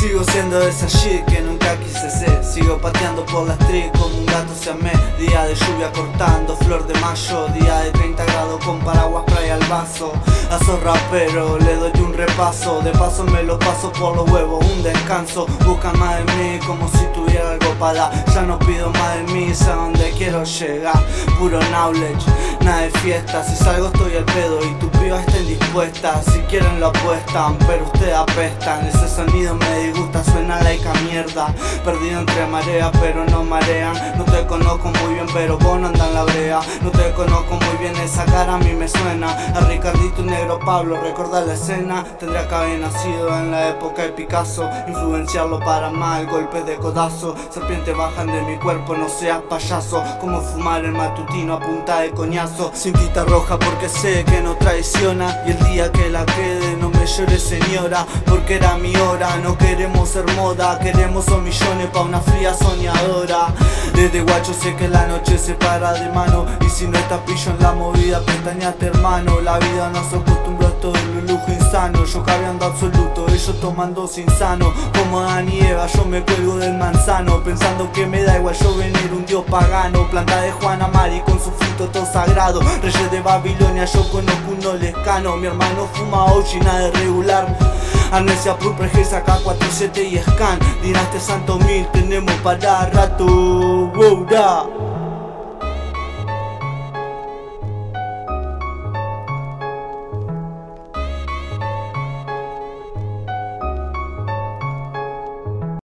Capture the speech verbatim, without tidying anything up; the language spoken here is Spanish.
Sigo siendo esa shit que nunca quise ser. Sigo pateando por la street como un gato siamés. Día de lluvia cortando, flor de mayo. Día de treinta grados con paraguas, spray al vaso. A esos raperos le doy un repaso. De paso me lo paso por los huevos, un descanso. Buscan más de mí como si tuviera algo para dar. Ya no pido más de mí, sé a dónde quiero llegar. Puro knowledge, nada de fiesta. Si salgo estoy al pedo y tus pibas estén dispuestas. Si quieren lo apuestan, pero ustedes apestan. Ese sonido me disgusta, suena like a mierda. Perdido entre mareas, pero no marean. No te conozco muy bien, pero vos no andan la brea. No te conozco muy bien, esa cara a mí me suena a Ricardito y Negro Pablo, recordar la escena. Tendría que haber nacido en la época de Picasso. Influenciarlo para mal, golpes de codazo. Serpientes bajan de mi cuerpo, no seas payaso. Como fumar el matutino a punta de coñazo. Cintita roja porque sé que no traiciona. Y el día que la quede no me llore señora, porque era mi hora. No queremos ser moda, queremos son millones pa' una fría soñadora. Desde guacho sé que la noche se para de mano. Y si no estás pillo en la movida, pestañate hermano. La vida nos acostumbró a todo el lujo insano. Yo cabeando absoluto, ellos tomando sin sano. Como Adán y Eva yo me cuelgo del manzano, pensando que me da igual yo venir un dios pagano. Planta de Juana Mari con su fruto todo sagrado. Reyes de Babilonia yo conozco uno lescano. Mi hermano fuma O G, nada de regular. Amnesia Purple, G K cuarenta y siete y Scan. Dinastia Santo Mil, tenemos para rato. Wow, da.